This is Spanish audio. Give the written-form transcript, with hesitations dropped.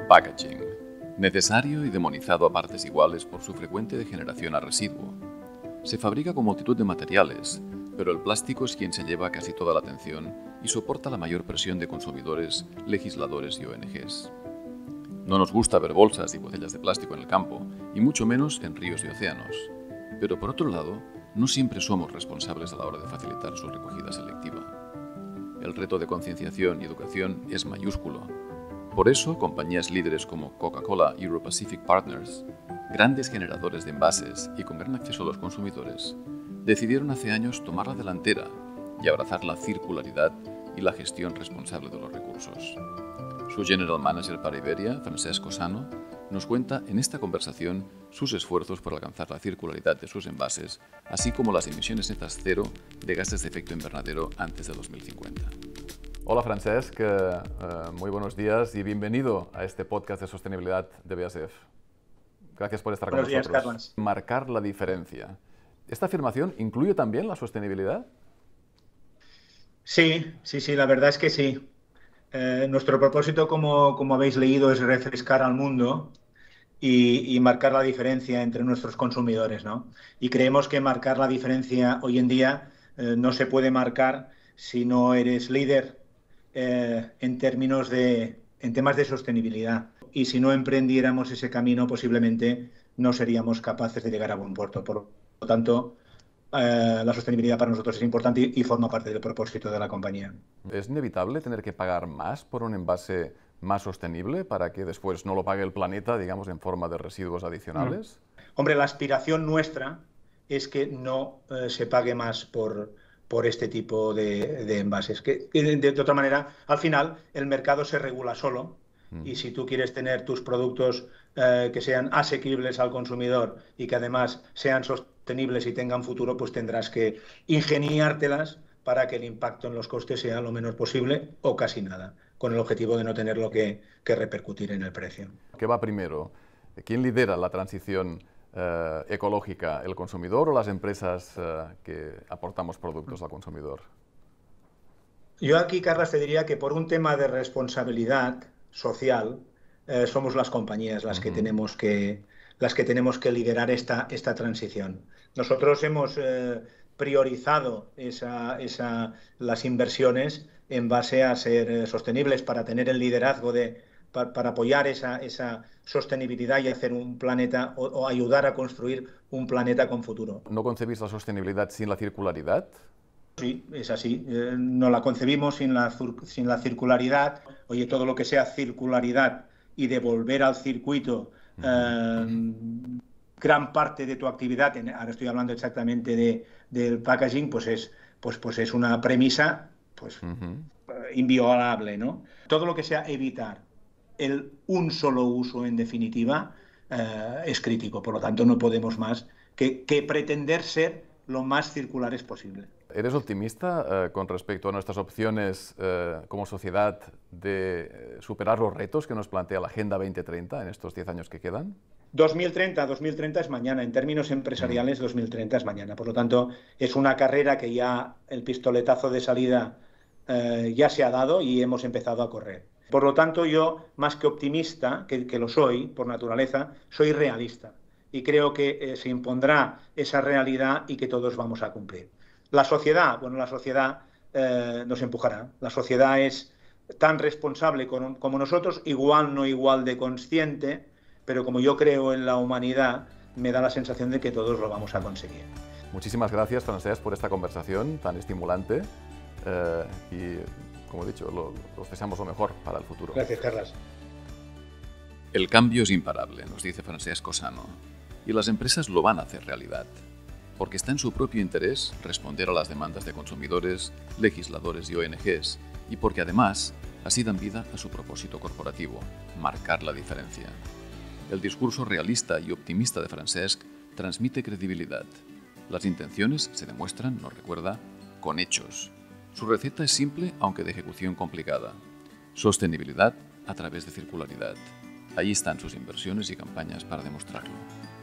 Packaging. Necesario y demonizado a partes iguales por su frecuente degeneración a residuo. Se fabrica con multitud de materiales, pero el plástico es quien se lleva casi toda la atención y soporta la mayor presión de consumidores, legisladores y ONGs. No nos gusta ver bolsas y botellas de plástico en el campo, y mucho menos en ríos y océanos. Pero por otro lado, no siempre somos responsables a la hora de facilitar su recogida selectiva. El reto de concienciación y educación es mayúsculo. Por eso, compañías líderes como Coca-Cola Euro Pacific Partners, grandes generadores de envases y con gran acceso a los consumidores, decidieron hace años tomar la delantera y abrazar la circularidad y la gestión responsable de los recursos. Su General Manager para Iberia, Francesc Cossano, nos cuenta en esta conversación sus esfuerzos por alcanzar la circularidad de sus envases, así como las emisiones netas cero de gases de efecto invernadero antes de 2050. Hola Francesc, muy buenos días y bienvenido a este podcast de sostenibilidad de BASF. Gracias por estar con nosotros. Buenos días, Carlos. Marcar la diferencia. ¿Esta afirmación incluye también la sostenibilidad? Sí, la verdad es que sí. Nuestro propósito, como habéis leído, es refrescar al mundo y marcar la diferencia entre nuestros consumidores, ¿no? Y creemos que marcar la diferencia hoy en día no se puede marcar si no eres líder en temas de sostenibilidad. Y si no emprendiéramos ese camino, posiblemente no seríamos capaces de llegar a buen puerto. Por lo tanto, la sostenibilidad para nosotros es importante y forma parte del propósito de la compañía. ¿Es inevitable tener que pagar más por un envase más sostenible para que después no lo pague el planeta, digamos, en forma de residuos adicionales? Hombre, la aspiración nuestra es que no se pague más por este tipo de envases. Que de otra manera, al final, el mercado se regula solo y si tú quieres tener tus productos que sean asequibles al consumidor y que además sean sostenibles y tengan futuro, pues tendrás que ingeniártelas para que el impacto en los costes sea lo menor posible o casi nada, con el objetivo de no tenerlo que repercutir en el precio. ¿Qué va primero? ¿Quién lidera la transición ecológica, el consumidor o las empresas que aportamos productos al consumidor? Yo aquí, Carlos, te diría que por un tema de responsabilidad social, somos las compañías las que tenemos que liderar esta transición. Nosotros hemos priorizado las inversiones en base a ser sostenibles para tener el liderazgo para apoyar esa sostenibilidad y hacer un planeta o ayudar a construir un planeta con futuro. ¿No concebís la sostenibilidad sin la circularidad? Sí, es así. No la concebimos sin la circularidad. Oye, todo lo que sea circularidad y devolver al circuito gran parte de tu actividad, ahora estoy hablando exactamente del packaging, pues es una premisa inviolable, ¿no? Todo lo que sea evitar un solo uso, en definitiva, es crítico. Por lo tanto, no podemos más que pretender ser lo más circulares posible. ¿Eres optimista con respecto a nuestras opciones como sociedad de superar los retos que nos plantea la Agenda 2030 en estos 10 años que quedan? 2030 es mañana. En términos empresariales, 2030 es mañana. Por lo tanto, es una carrera que ya el pistoletazo de salida ya se ha dado y hemos empezado a correr. Por lo tanto, yo, más que optimista, que lo soy por naturaleza, soy realista. Y creo que se impondrá esa realidad y que todos vamos a cumplir. La sociedad nos empujará. La sociedad es tan responsable como nosotros, igual no igual de consciente, pero como yo creo en la humanidad, me da la sensación de que todos lo vamos a conseguir. Muchísimas gracias, Francesc, por esta conversación tan estimulante y, como he dicho, os deseamos lo mejor para el futuro. Gracias, Carlos. El cambio es imparable, nos dice Francesc Cossano, y las empresas lo van a hacer realidad, porque está en su propio interés responder a las demandas de consumidores, legisladores y ONGs, y porque además así dan vida a su propósito corporativo, marcar la diferencia. El discurso realista y optimista de Francesc transmite credibilidad. Las intenciones se demuestran, nos recuerda, con hechos. Su receta es simple, aunque de ejecución complicada. Sostenibilidad a través de circularidad. Ahí están sus inversiones y campañas para demostrarlo.